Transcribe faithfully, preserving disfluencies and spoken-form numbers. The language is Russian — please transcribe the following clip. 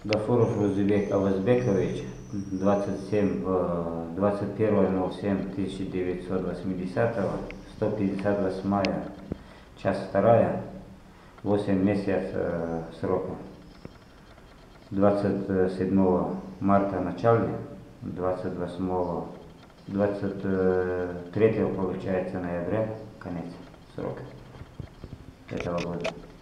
Гафуров Рузбек Авазбекович, двадцать семь, двадцать первое ноль семь тысяча девятьсот восьмидесятого, сто пятьдесят восьмая, часть вторая, восемь месяцев э, срока. двадцать седьмого марта начале, двадцать восьмого, двадцать третьего получается ноября, конец срока этого года.